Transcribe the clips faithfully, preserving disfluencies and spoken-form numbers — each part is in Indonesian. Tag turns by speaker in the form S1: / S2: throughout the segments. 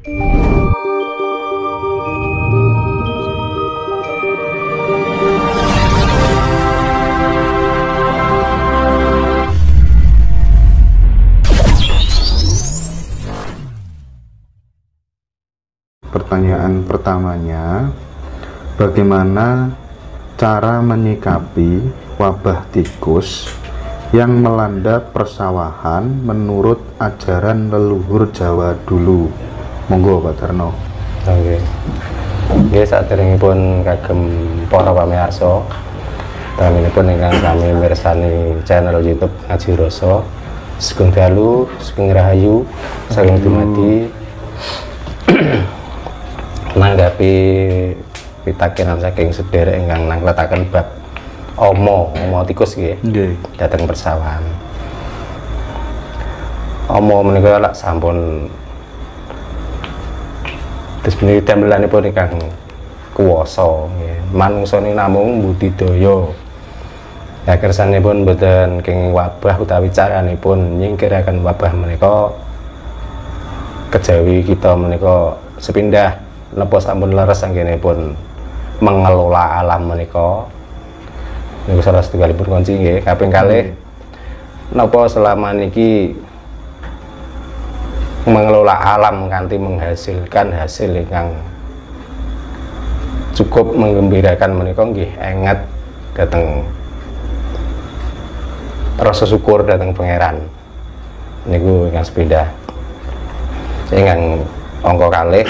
S1: Pertanyaan pertamanya, bagaimana cara menyikapi wabah tikus yang melanda persawahan menurut ajaran leluhur Jawa dulu? Monggo Pak Darno.
S2: Oke. Nggih, saderengipun kagem para pamirsa, taminipun ingkang sami mirsani channel YouTube Ngaji Rasa. Sugeng dalu, sugeng rahayu, saking dumadi nanggapi pitakenan saking sedherek ingkang nangletaken bab omo, omo tikus nggih. Nggih. Dhateng persawahan. Omo menika lak sampun terus menika damelanipun ingkang kuwasa nggih. Manungsa niki namung budidaya. Ya kersanipun boten kenging wabah utawi caranipun nyingkiraken wabah menika kejawi kita menika sepindah napa sampun leres anggenipun mengelola alam menika. Niku salah setunggalipun kunci nggih. Kaping kalih napa selama niki mengelola alam kanthi menghasilkan hasil ingkang cukup menggembirakan menika nggih enget dhateng rasa syukur dhateng pangeran. Niku ingkang sepindah. Ingkang angka kalih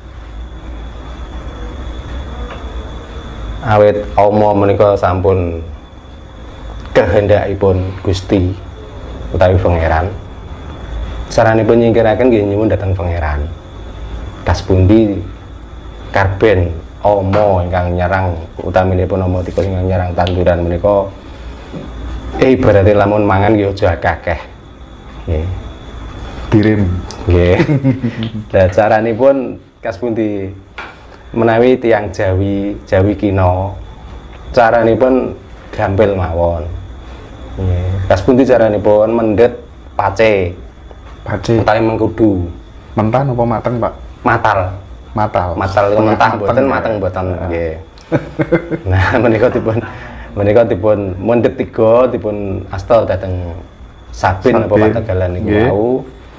S2: awit omo menika sampun kehendakipun Gusti utawi pangeran, saranipun nyingkiraken nggih nyuwun dhateng pangeran. Kas pundi karben omo ingkang nyerang utaminipun omo tikus ingkang nyerang tanduran menika eh ibaratnya lamun mangan nggih aja akeh. Nggih.
S1: Dirim.
S2: Nggih. Lah caranipun kas pundi menawi tiang Jawi Jawi kina caranipun gampil mawon. Nggih. Kas pundi caranipun mendhet pace.
S1: Pace.
S2: Utawi mengkudu.
S1: Mentah napa mateng, Pak?
S2: Matal.
S1: Matal.
S2: Matal mentah mboten mateng mboten nggih. Nah, menika dipun menika dipun mendhet tiga dipun asta dhateng sabin apa pategalan niku wau.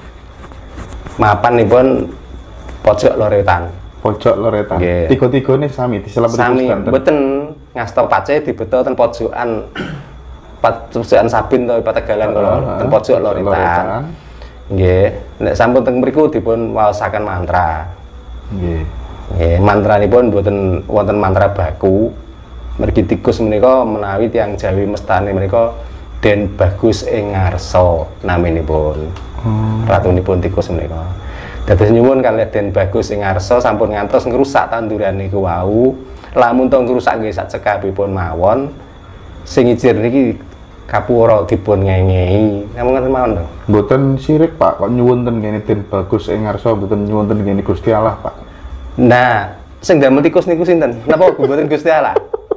S2: Mapanipun pojok loretan.
S1: Pojok loretan. Tiga-tigane sami diselap
S2: sami mboten ngasta pace dibeto ten pojokan pojokan sabin to pategalan kala ten pojok loretan. Nggih, nek sampun teng mriku dipun waosaken mantra. Nggih. Nggih, mantranipun mboten wonten mantra baku. Mergi tikus menika menawi tiyang Jawi mestane menika Den Bagus ing ngarsa naminipun. Hmm. Ratunipun tikus menika. Dados nyuwun kalih Den Bagus ing ngarsa sampun ngantos ngrusak tanduran niku wau. Lamun to ngrusak nggih sak cekapipun mawon. Sing ijir niki kapura dipun ngengehi. Namung ngoten mawon to.
S1: Mboten sirik, Pak. Kok nyuwun ten kene Den Bagus ing ngarsa mboten nyuwun ten kene Gusti Allah, Pak.
S2: Nah, sing damel tikus niku sinten? Napa mboten Gusti Allah?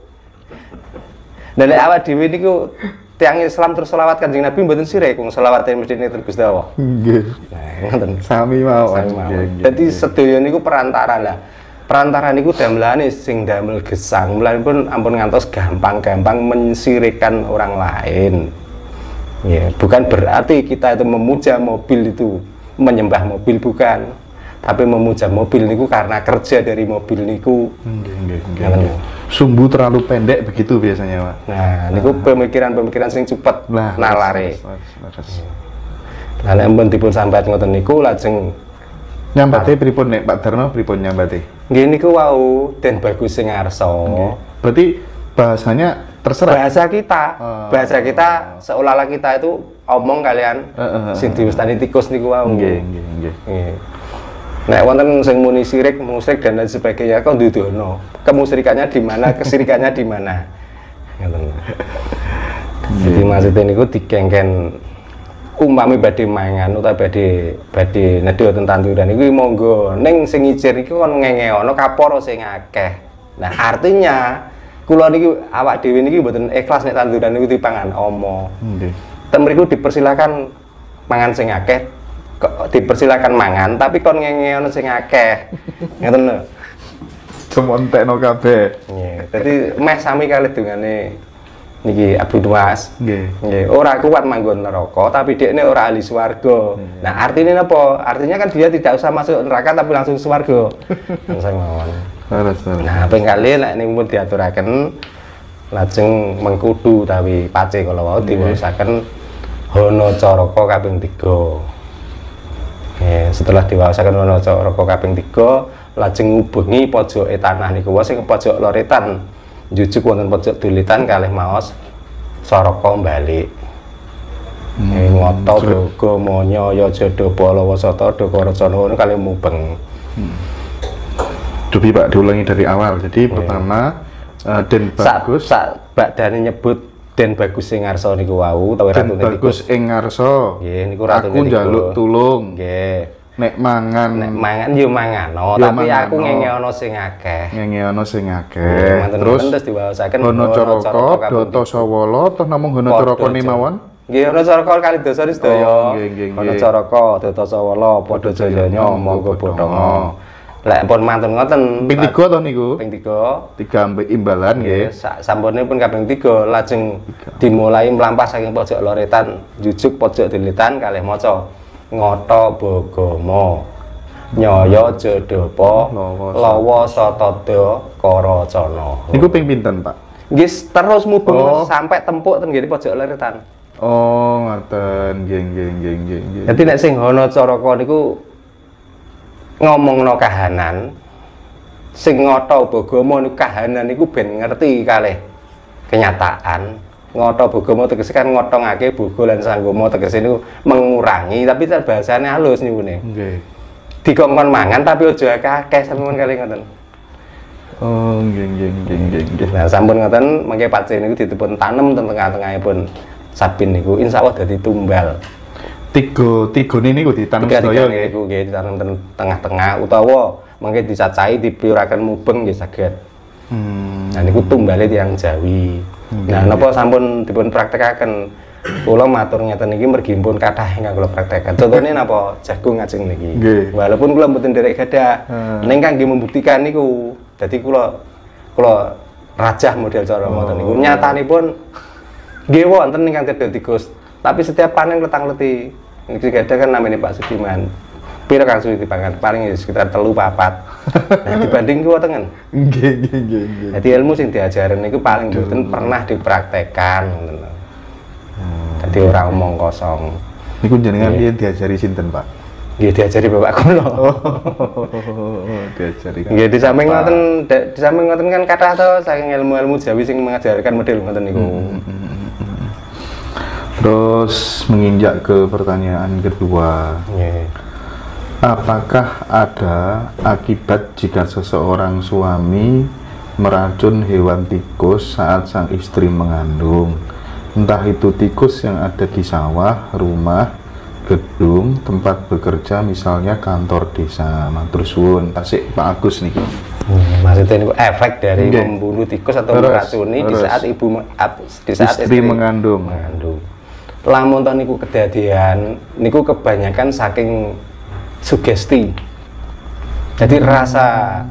S2: Dan awak dhewe niku tiyang Islam terus selawat Kanjeng Nabi mboten sirik wong selawate mesti neten Gusti Allah.
S1: Nggih.
S2: Nah, ngoten.
S1: Sami mawon.
S2: Dadi sedaya niku perantara lah. Perantara niku damelane sing damel gesang. Mulanipun ampun ngantos gampang-gampang mensirikan orang lain. Ya, bukan berarti kita itu memuja mobil itu menyembah mobil, bukan. Tapi memuja mobil niku karena kerja dari mobil niku.
S1: Nggih, nggih, nggih. Sumbu terlalu pendek begitu biasanya, Pak.
S2: Nah, niku pemikiran-pemikiran sing cepet nah, nalare. Lah nek ampun dipun sambat ngoten niku lajeng
S1: nyambate pripun nek Pak Darno pripun nyambate?
S2: Nggih niku wau Den Bagus ing ngarsa.
S1: Berarti bahasanya terserah.
S2: Bahasa kita, oh. bahasa kita seolah-olah kita itu omong kalian uh, uh, uh, sing diwastani tikus niku wau.
S1: Nggih, nggih, nggih.
S2: Nek wonten sing muni sirik, musyrik dan lain sebagainya kok dudono. Kemusyrikannya di mana, kesirikannya di mana. Ngoten. Jadi maksudnya niku dikengken umpami badhe mangan utawa badhe badhe nedha ten tanduran niku monggo. Ning sing ijir iku kon ngengeono kapara sing akeh. Nah, artinya kula niki awak dhewe niki mboten ikhlas nek tanduran niku dipangan omo. Nggih. Ten mriku dipersilakan mangan sing akeh, kok dipersilakan mangan tapi kon ngengeono sing akeh. Ngoten lho.
S1: Semontekno kabeh.
S2: Nggih. Dadi meh sami kalih dungane niki Abu Nuwas.
S1: Nggih.
S2: Nggih, ora kuat manggon neraka tapi dekne ora ahli swarga. Hmm. Nah, artinya apa? Artinya kan dia tidak usah masuk neraka tapi langsung swarga. Langsung mawon. Nah, ping kalih nek niku diaturaken lajeng mengkudu utawi pace kala wau diwaosaken Hana Caraka kaping tiga. Nggih, setelah diwaosaken Hana Caraka kaping tiga lajeng ngubengi pojoke tanah niku wae sing pojok loretan jujuk wonten pojok dulitan kalih maos Saraka balik. Hmm, ngoto doga manya Jadapa Lawasata Dakaracana niku kalih mubeng.
S1: Hmm. Cobi Pak diulangi dari awal. Jadi yeah. pertama uh, Den Bagus
S2: sak badane nyebut Den Bagus ing ngarsa niku wau utawa
S1: Den Bagus ing ngarsa.
S2: Nggih niku ratune
S1: aku njaluk tulung.
S2: Nggih.
S1: Nek mangan
S2: nek mangan yo mangano tapi aku ngengeono sing akeh
S1: ngengeono sing akeh
S2: terus terus diwaosaken
S1: Hana Caraka Data Sawala toh namung Hana Caraka ni mawon
S2: nggih Hana Caraka kali dasa sedaya
S1: nggih nggih
S2: Hana Caraka Data Sawala padha jayanya monggo bodhonga lek pun mantun ngoten
S1: ping tiga toh niku
S2: ping tiga
S1: tiga ambek imbalan nggih
S2: sampune pun kaping tiga lajeng dimulai mlampah saking pojok loretan jujuk pojok dulitan kalih maca Ngata Bagama Nyaya Jadapa Lawasata Dakaracana.
S1: Niku ping pinten, Pak?
S2: Nggih terus mubeng
S1: oh.
S2: sampai tempuk ten nggih pojok loretan.
S1: Oh, ngoten. Nggih nggih nggih nggih nggih.
S2: Dadi nek sing Hana Caraka niku ngomongno kahanan sing Ngata Bagama niku kahanan niku ben ngerti kalih kenyataan. Ngata Bagama tegese kan ngotongake boga lan sanggama tegese niku mengurangi tapi bahasane halus niku ne.
S1: Nggih.
S2: Dikongkon mangan tapi aja akeh sampun kali ngoten.
S1: Oh, nggih nggih nggih nggih.
S2: Nah, sampun ngoten mangke pace niku dipun tanem teng tengah-tengahipun sabin niku insyaallah dadi tumbal.
S1: Tiga tiga niku ditanam sedaya nggih.
S2: Niku nggih ditanam teng tengah-tengah utawa mangke dicacahi dipiuraken mubeng nggih saged. Hmm. Nah niku tumbale tiyang Jawi. Okay. Nah, napa sampun dipun praktekaken? Kula matur ngeten niki mergi pun kathah ingkang kula praktekaken. Contone napa jagung ajeng niki. Okay. Walaupun kula mboten nderek gadah, hmm. ning kangge membuktikan niku. Dadi kula kula rajah model cara ngoten oh. niku. Nyatanipun nggih wonten ingkang tedha tikus. Tapi setiap panen letang-leti. Niki gadah kan namine Pak Sudiman. Pira kang suwi dipangan? Paling sekitar telu papat. Nah, dibanding kuwi tengen.
S1: Nggih, nggih, nggih, nggih.
S2: Dadi ilmu sing diajarin niku paling mboten pernah dipraktekkan ngoten lho. Hmm. Dadi ora omong kosong.
S1: Niku jenengan piye diajari sinten, Pak?
S2: Nggih diajari bapak kula. Oh,
S1: diajari.
S2: Nggih di samping ngoten di samping ngoten kan kathah to saking ilmu-ilmu Jawi sing mengajarkan model ngoten niku. Hmm, hmm, hmm.
S1: Terus menginjak ke pertanyaan kedua. Nggih. Apakah ada akibat jika seseorang suami meracun hewan tikus saat sang istri mengandung? Entah itu tikus yang ada di sawah, rumah, gedung, tempat bekerja, misalnya kantor desa. Matur suwun, tasik Pak Agus nih.
S2: Hmm, maksudnya ini efek dari okay. membunuh tikus atau terus, meracuni terus. di saat ibu di saat
S1: istri, istri mengandung.
S2: mengandung. Lamun toh niku kedadian, niku kebanyakan saking sugesti. Jadi hmm. rasa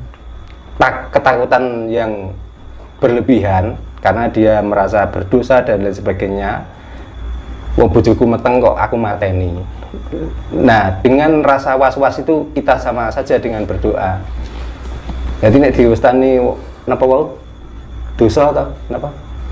S2: tak ketakutan yang berlebihan karena dia merasa berdosa dan lain sebagainya. Wong bojoku meteng kok aku mateni. Nah, dengan rasa was-was itu kita sama saja dengan berdoa. Jadi nek diustani napa wae? Dosa atau napa?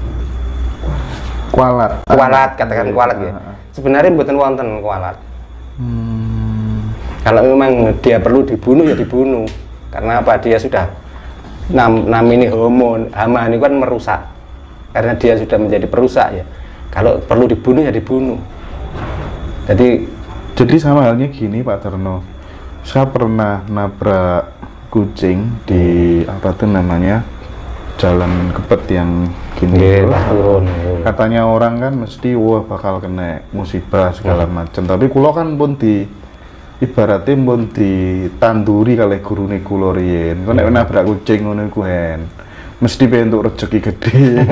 S1: Kualat.
S2: Kualat, katakan kualat ya. Sebenarnya mboten wonten kualat. Hmm. Kalau memang dia perlu dibunuh ya dibunuh. Karena apa? Dia sudah nam namini homo, hama ini kan merusak. Karena dia sudah menjadi perusak ya. Kalau perlu dibunuh ya dibunuh. Jadi
S1: jadi sama halnya gini Pak Terno. Saya pernah nabrak kucing di apa tuh namanya? Jalan Kepet yang gini
S2: yeah, turun.
S1: Katanya orang kan mesti wah bakal kena musibah segala hmm. macam. Tapi kulo kan pun di ibaratnya pun ditanduri kalih gurune kula riyen. Kok nek nabrak kucing ngono iku hen. Mesti bentuk rezeki gede.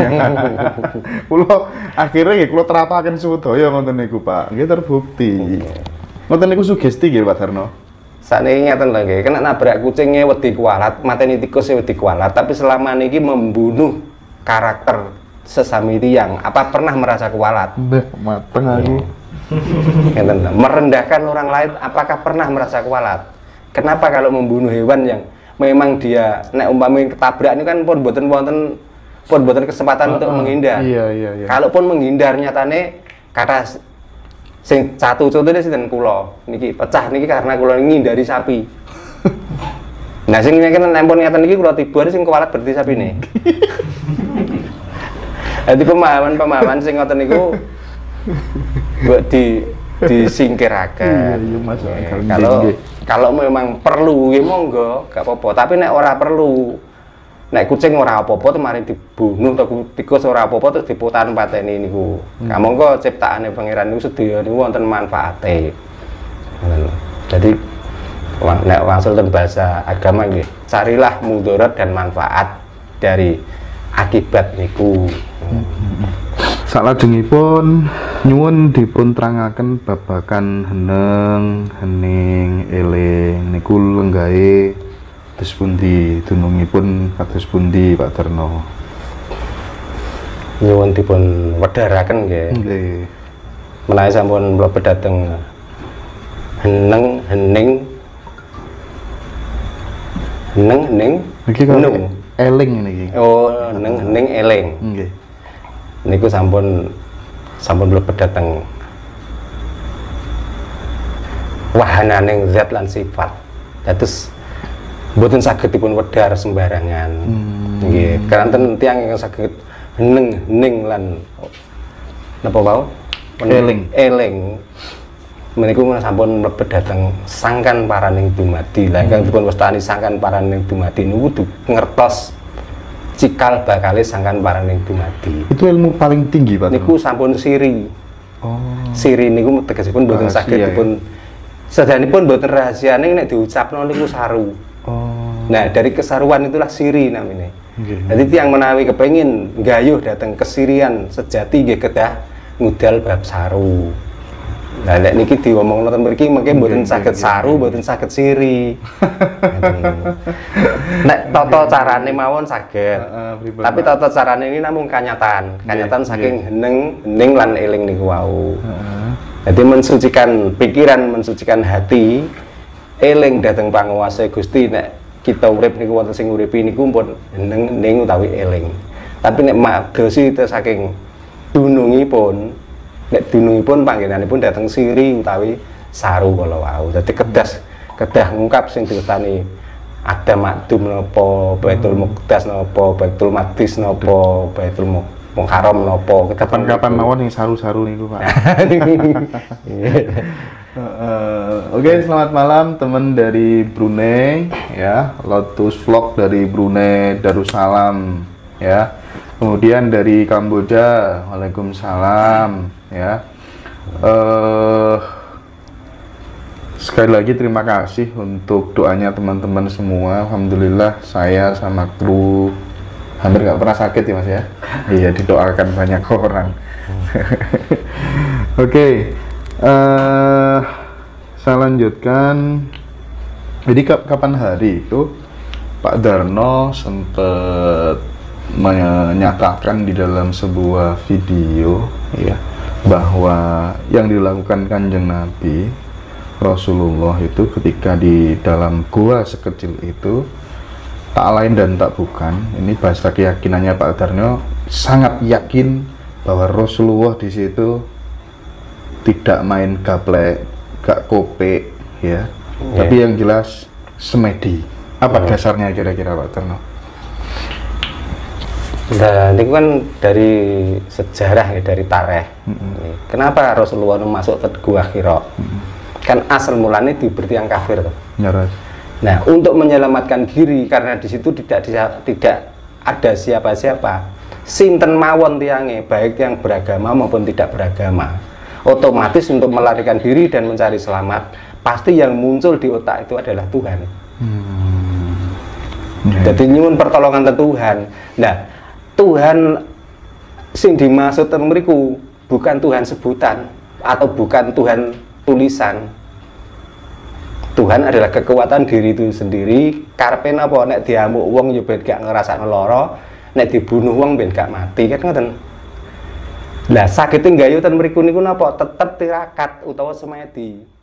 S1: Kulo akhirnya nggih kulo terapaken sudaya ngoten niku Pak. Nggih terbukti. Okay. Ngoten niku sugesti nggih Pak Darno.
S2: Sakniki ngeten lho nggih, kena nabrak kucingnya wedi kualat, mateni tikus wedi kualat, tapi selama niki membunuh karakter sesami tiyang, apa pernah merasa kualat?
S1: Mbah, mateng aku.
S2: Ngeten lho, merendahkan orang lain apakah pernah merasa kualat? Kenapa kalau membunuh hewan yang memang dia nek umpamane ketabrak ini kan pun boten wonten pun boten kesempatan uh, untuk uh, menghindar.
S1: Iya, iya, iya.
S2: Kalaupun menghindar nyatane kata sing satu contohnya sinten kula niki pecah niki karena kula ngindari sapi. Nah sing ngene nempon ngeten niki kula tiba sing kualat berarti sapine. Jadi pemahaman-pemahaman sing ngoten niku buat di disingkiraken.
S1: Iya, iya Mas.
S2: Kalau kalau memang perlu ya monggo gak apa-apa, tapi nek ora perlu nek kucing ora apa-apa tuh mari dibunuh atau tikus ora apa-apa terus diputan pateni niku. Hmm. Nah, monggo ciptaane pangeran niku sedaya niku wonten manfaate. Jadi nek wangsul ten bahasa agama nggih, carilah mudarat dan manfaat dari akibat niku. Hmm.
S1: Salajengipun nyuwun dipun terangaken babagan heneng, hening, eling niku lenggahe kados pundi dunungipun kados pundi Pak Darno?
S2: Nyuwun dipun wedharaken nggih.
S1: Nggih.
S2: Menawi sampun mlebet dhateng heneng, hening, heneng, hening,
S1: niki henung, eling niki.
S2: Oh, heneng, hening, eling.
S1: Nggih.
S2: Niku sampun sampun mlebet dhateng wahananing zat lan sifat. Dados mboten saged dipun wedhar sembarangan. Nggih, hmm. Kanten tiyang ingkang saged heneng hening lan napa wau?
S1: Eling.
S2: Eling. Meniku sampun mlebet dhateng sangkan paraning dumadi. Lah ingkang dipun wastani sangkan paraning dumadi niku ngertos cikal bakale sangkan paraning dumadi.
S1: Itu ilmu paling tinggi Pak.
S2: Niku sampun siri. Oh. Siri niku tegesipun mboten saged dipun sedanipun mboten rahasiane nek diucapno niku saru. Oh. Nah dari kesaruan itulah siri namanya. Okay. Jadi tiang menawi kepengin gayuh datang kesirian sejati nggih kedah ngudal bab saru. Nah nek niki diomong nonton mriki mengke mboten saged saru, mboten saged siri. Nek tata carane mawon saged. Uh, uh, Tapi tata carane ini namung kanyatan. Kanyatan yeah, saking yeah. heneng, hening lan eling niku wau. Uh. Jadi mensucikan pikiran, mensucikan hati. Eling dateng panguwasa Gusti nek kita urip niku wonten sing uripi niku pun heneng ning utawi eling. Tapi nek madosi saking dunungipun nek dunungipun panggenanipun dateng siri utawi saru kala wau. Dadi kedas kedah ngungkap sing diwetani ada makdum napa, Baitul Muqaddas napa, Baitul Maqdis napa, Baitul Muharram napa.
S1: Kapan-kapan mawon ing saru-saru niku, Pak. Uh, Oke, okay, selamat malam teman dari Brunei ya, Lotus Vlog dari Brunei Darussalam ya. Kemudian dari Kamboja, Waalaikumsalam ya. Uh, sekali lagi terima kasih untuk doanya teman-teman semua. Alhamdulillah saya sama kru hampir nggak pernah sakit ya Mas ya. Iya, didoakan banyak orang. Oke. Okay. Uh, saya lanjutkan. Jadi kapan hari itu Pak Darno sempat menyatakan di dalam sebuah video ya bahwa yang dilakukan Kanjeng Nabi Rasulullah itu ketika di dalam gua sekecil itu tak lain dan tak bukan, ini bahasa keyakinannya Pak Darno, sangat yakin bahwa Rasulullah di situ tidak main gaplek, gak kope ya, yeah. Tapi yang jelas semedi. Apa oh. dasarnya kira-kira Pak Darno?
S2: Nah, ini kan dari sejarah ya, dari tarikh. Mm-hmm. Kenapa Rasulullah masuk ke Gua Hira? Mm-hmm. Kan asal mulanya diberi yang kafir tuh.
S1: Nyaras.
S2: Nah, untuk menyelamatkan diri karena di situ tidak tidak ada siapa-siapa. Sinten mawon tiange, baik yang beragama maupun tidak beragama. Otomatis untuk melarikan diri dan mencari selamat, pasti yang muncul di otak itu adalah Tuhan. Hmm. Yeah. Jadi nyuwun pertolongan ke Tuhan. Nah, Tuhan sing dimaksud mriku bukan Tuhan sebutan atau bukan Tuhan tulisan, Tuhan adalah kekuatan diri itu sendiri. Karepe napa nek diamuk wong yo ben gak ngrasakno lara, nek dibunuh wong ben gak mati kan ngoten. Lah sakit nggayu ten mriku niku napa tetep tirakat utawa semedi.